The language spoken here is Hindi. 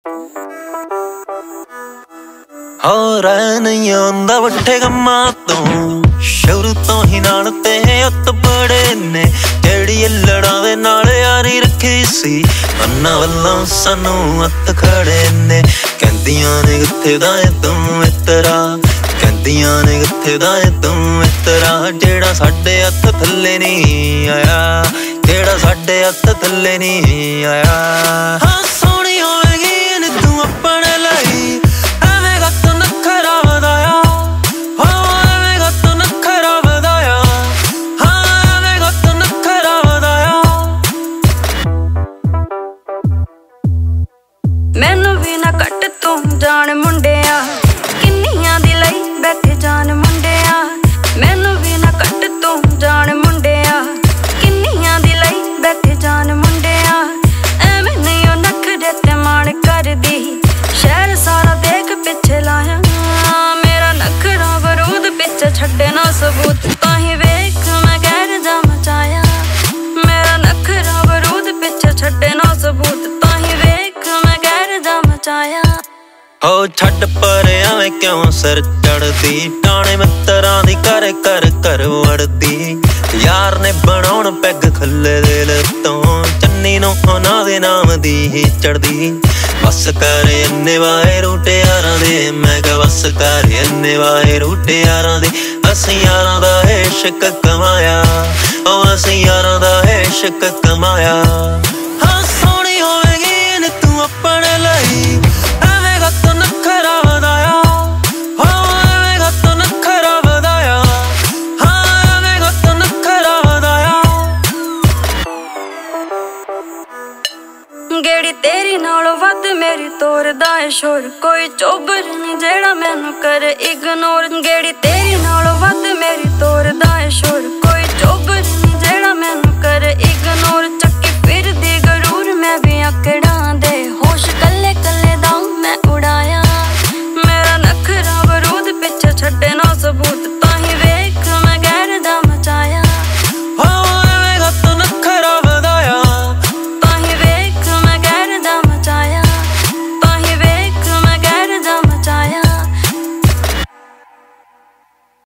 हो रह नहीं हुंदा वड्डे कम्मां तों शुरू तो ही नाल ते हत्थ बड़े ने जेहड़ी लड़ां दे नाल यारी रखी सी अन्ना वल्लों सानू हत्थ खड़े ने कहंदियां ने कित्थे दा ऐ तूं इतरा कहंदियां ने कित्थे दा ऐ तूं इतरा जेड़ा साडे हत्थ थल्ले नहीं आया जेड़ा साडे हत्थ थल्ले नहीं आया। हाँ सोहणी होवेगी ने तू अपने लई एवें गत नखरा वधाया हो एवें गत नखरा वधाया हाँ एवें गत नखरा वधाया। मैनू भी ना कट तू जान मुंडिया किन्नियां दी लई बैठे जान मुंडिया मैनू भी ना कट तू जान मुंडिया किन्नियां दी लई बैठे जान मुंडिया एवें नहीं ओ नखरे ते माण करदी शहर सारा देख पिछे लाया मेरा नखरा बरूद पिछे छड्डे ना सबूत ताही वेख मैं गैर जा मचाया मेरा नखरा बरूद पिछे छड्डे ना सबूत ताही वेख मैं गैर जा मचाया। हो छड्ड पर आवें क्यों सिर चढ़दी टाणे मित्तरां दी कर कर कर वड़दी यार ने बनाउण पैग खल्ले दिल तों चन्नी नूं उन्हां दे नाम दी ही चढ़दी बस कर इन्ने वाए रूटे यारां दे मैं कहा बस कर इन्ने वाए रूटे यारां दे असीं यारां दा इश्क कमाया ओ असीं यारां दा इश्क कमाया। हाँ सोहणी होवेगी ने तू अपने लई एवें गत नखरा वधाया हो एवें गत नखरा वधाया हाँ एवें गत नखरा वधाया। गेड़ी तेरी नालों वध मेरी तोरदा है शोर कोई चोबर नहीं जेड़ा मैनू करे इग्नोर गेड़ी तेरी नालों वध मेरी तोरदा है शोर